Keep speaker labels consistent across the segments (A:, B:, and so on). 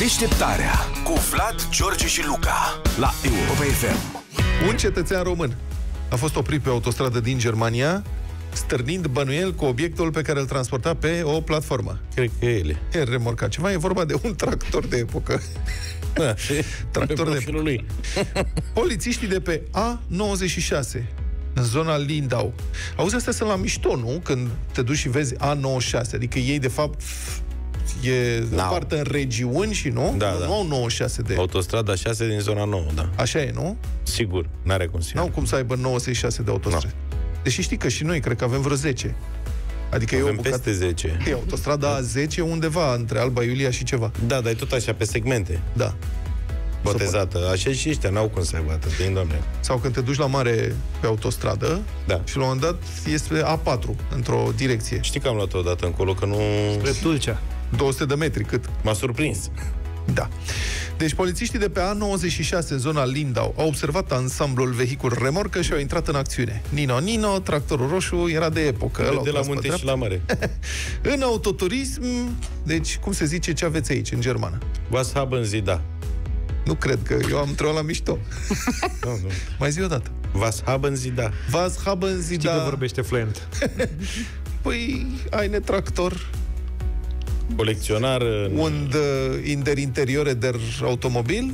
A: Deșteptarea cu Vlad, George și Luca la Europa FM.
B: Un cetățean român a fost oprit pe autostradă din Germania, stârnind bănuiel cu obiectul pe care îl transporta pe o platformă.
C: Cred că ele.
B: E remorcat ceva, e vorba de un tractor de epocă.
C: Da,
B: Tractor de epocă.
C: lui.
B: Polițiștii de pe A96, în zona Lindau. Auzi, astea sunt la mișto, nu? Când te duci și vezi A96, adică ei, de fapt, e parte în regiuni și nu?
C: Da,
B: nu
C: da.
B: au 96 de...
C: Autostrada 6 din zona 9, da.
B: Așa e, nu?
C: Sigur, n-are cum să
B: N-au cum să aibă 96 de autostrăzi. Deși știi că și noi cred că avem vreo 10. Adică
C: avem
B: e o bucată...
C: peste 10.
B: E autostrada A10 undeva între Alba Iulia și ceva.
C: Da, dar e tot așa, pe segmente.
B: Da.
C: Botezată. Așa și ăștia n-au cum să aibă atât, din Doamne.
B: Sau când te duci la mare pe autostradă,
C: Da.
B: și la un moment dat este A4 într-o direcție.
C: Știi că am luat-o odată încolo, că nu...
D: Spre Tulcea.
B: 200 de metri, cât?
C: M-a surprins.
B: Da. Deci polițiștii de pe A96 în zona Lindau au observat ansamblul vehicul remorcă și au intrat în acțiune. Nino, tractorul roșu era de epocă.
C: De la munte și la mare.
B: În autoturism, deci, cum se zice, ce aveți aici, în germană?
C: Was haben Sie da?
B: Nu cred că eu am întrebat la mișto.
C: Nu.
B: Mai zi o dată.
C: Was haben Sie da?
B: Was haben Sie
D: Știi
B: da?
D: că vorbește fluent.
B: Păi, eine tractor
C: Colecționar...
B: und interiore der automobil,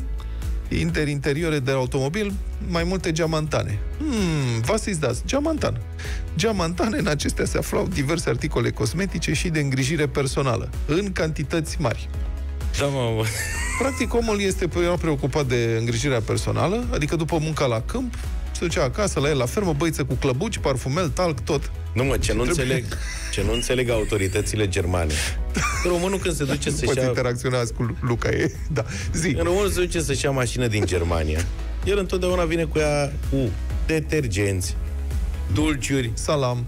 B: mai multe geamantane. Was ist das? Geamantan. Geamantane, în acestea se aflau diverse articole cosmetice și de îngrijire personală, în cantități mari.
C: Da, mă...
B: Practic, omul era preocupat de îngrijirea personală, adică după munca la câmp, se ducea acasă la el la fermă, băiță cu clăbuci, parfumel, talc, tot.
C: Nu, mă, ce nu înțeleg autoritățile germane. Românul când se duce să-și ia...
B: interacționați cu Luca, e... Da, zi.
C: Românul se duce să-și ia mașină din Germania. El întotdeauna vine cu ea cu detergenți, dulciuri,
B: Salam,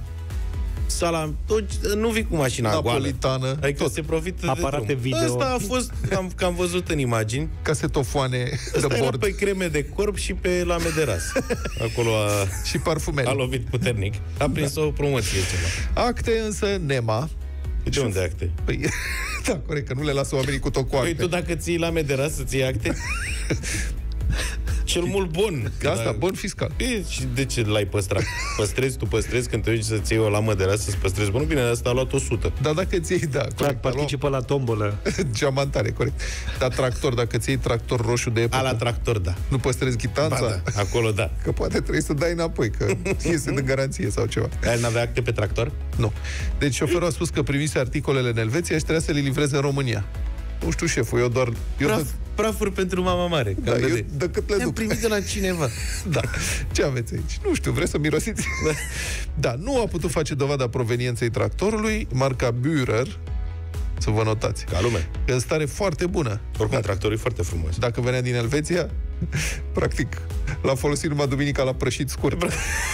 C: nu vii cu mașina
B: napolitană,
C: goală. Adică
B: tot.
C: se profită
D: aparate
C: de drum.
D: video.
C: Asta a fost, că am văzut în imagini.
B: Casetofoane de
C: Asta era
B: bord
C: pe creme de corp și pe lame de ras. Acolo
B: și parfumele.
C: a lovit puternic. A prins o promoție ceva.
B: Acte însă NEMA.
C: De unde acte?
B: Păi, da, corect, că nu le lasă oamenii cu tot cu acte.
C: Păi tu dacă ții lame de ras să-ți iei acte? Cel mult bun.
B: Asta, bon fiscal.
C: Și de ce l-ai păstrat? Tu păstrezi când te duci să-ți iei o lamă de ras, să-ți păstrezi bunul? Bine, asta a luat 100.
B: Dar dacă ți iei, da,
D: Clar,
B: corect.
D: participă la tombolă.
B: Geamantare, corect. Dar tractor, dacă ți iei tractor roșu de epocă,
C: La tractor, da.
B: nu păstrezi chitanța?
C: Ba, da. Acolo, da.
B: Că poate trebuie să dai înapoi, că iese de garanție sau ceva.
C: Aia n-avea acte pe tractor?
B: Nu. Deci șoferul a spus că primise articolele în Elveția și trebuia să le livreze în România. Nu știu, șeful, eu doar...
C: Prafuri pentru mama mare.
B: Da, eu de cât le duc.
C: Primit de la cineva.
B: Da. Ce aveți aici? Nu știu, vreți să mirosiți? Da, nu a putut face dovada provenienței tractorului, marca Bührer, să vă notați.
C: Ca lume.
B: În stare foarte bună.
C: Oricum, tractorul e foarte frumos.
B: Dacă venea din Elveția, practic, l-a folosit numai duminica la prășit scurt.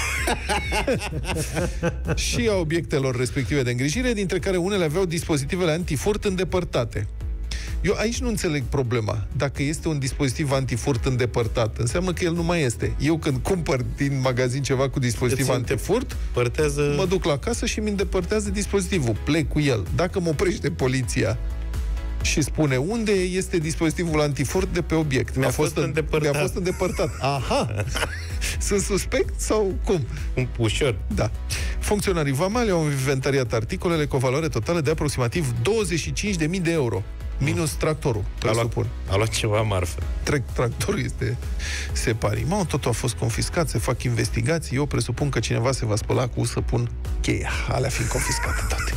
B: Și a obiectelor respective de îngrijire, dintre care unele aveau dispozitivele antifurt îndepărtate. Eu aici nu înțeleg problema. Dacă este un dispozitiv antifurt îndepărtat, înseamnă că el nu mai este. Eu când cumpăr din magazin ceva cu dispozitiv antifurt, mă duc la casă și mi îndepărtează dispozitivul. Plec cu el. Dacă mă oprește poliția și spune unde este dispozitivul antifurt de pe obiect, mi-a fost îndepărtat. Aha! Sunt suspect sau cum?
C: Ușor.
B: Da. Funcționarii vamali au inventariat articolele cu o valoare totală de aproximativ 25.000 de euro. Minus tractorul,
C: a luat ceva marfă.
B: Tractorul este separat. Totul a fost confiscat, se fac investigații. Eu presupun că cineva se va spăla cu să pun cheia, alea fiind confiscate toate.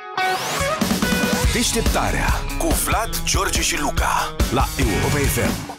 A: Deșteptarea cu Vlad, George și Luca la Europa FM.